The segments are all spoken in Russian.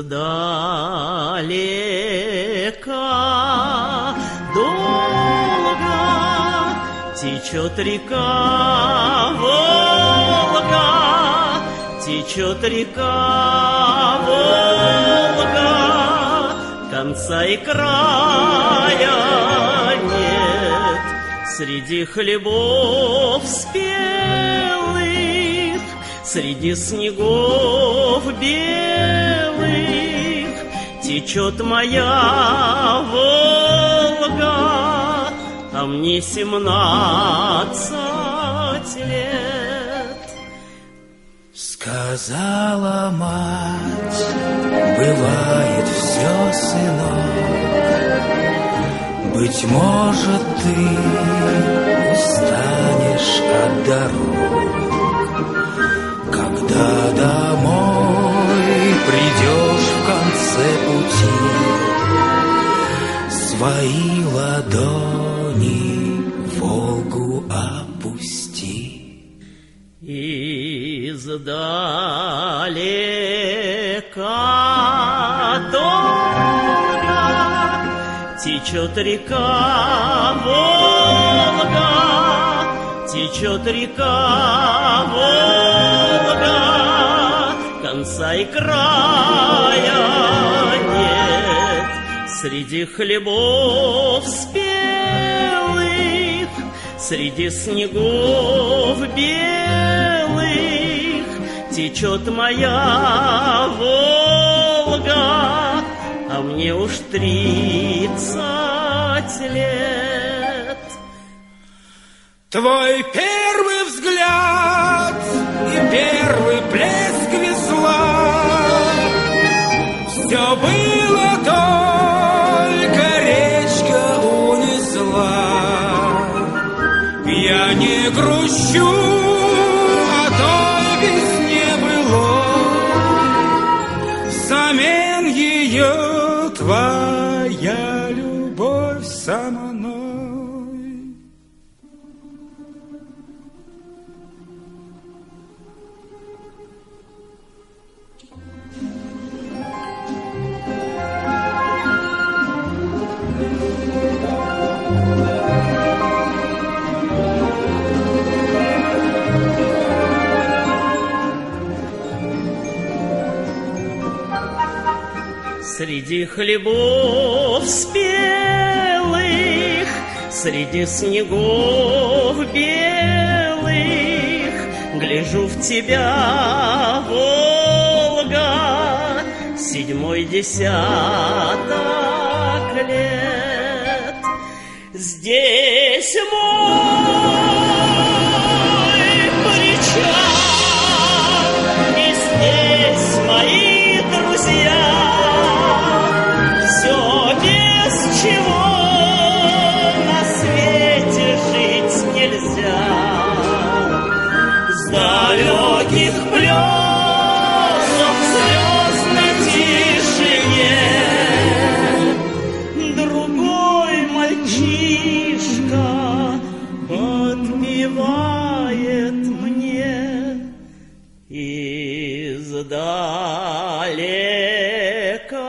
Издалека долго течет река Волга, течет река Волга, конца и края нет. Среди хлебов спелых, среди снегов белых течет моя Волга, а мне 17 лет. Сказала мать, бывает все, сынок, быть может, ты устанешь от дорог, когда домой придешь в конце пути, свои ладони в Волгу опусти. Издалека долго течет река Волга, течет река Волга, конца и края нет. Среди хлебов спелых, среди снегов белых течет моя Волга, а мне уж 30 лет. Твой первый взгляд и первый плеск весла, все было только речка унесла. Я не грущу о той весне былой, взамен ее твоя любовь со мной. Среди хлебов спелых, среди снегов белых гляжу в тебя, Волга, 7-й десяток лет. Здесь мой причал, и здесь мои друзья. Чего на свете жить нельзя, с далеких плесов звездной тишине другой мальчишка подпевает мне издалека.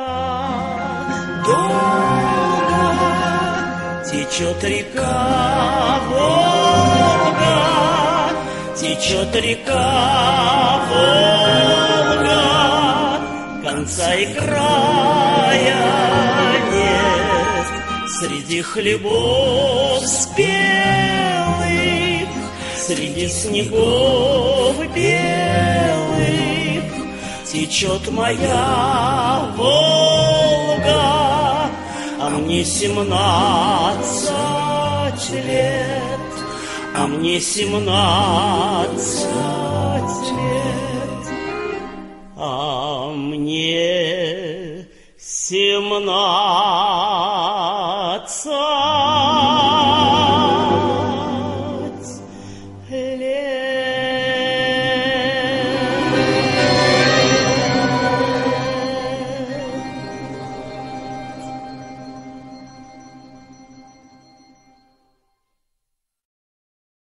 Течет река Волга, течет река Волга, конца и края нет. Среди хлебов спелых, среди снегов белых течет моя Волга, а мне 17 лет, а мне 17 лет, а мне 17